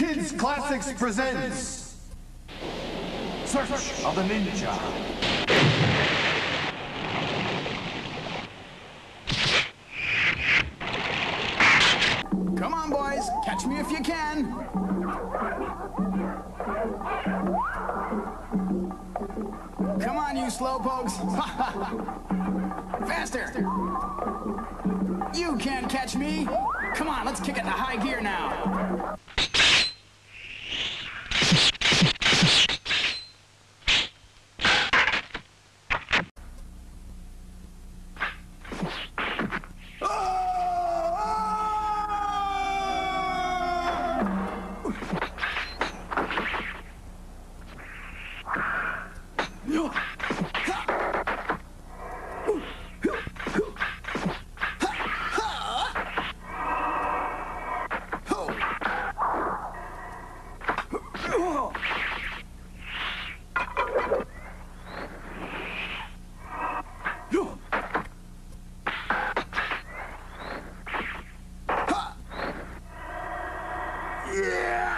Kids Classics presents Search of the Ninja. Come on, boys. Catch me if you can. Come on, you slowpokes. Faster. You can't catch me. Come on, let's kick it to high gear now. Yeah!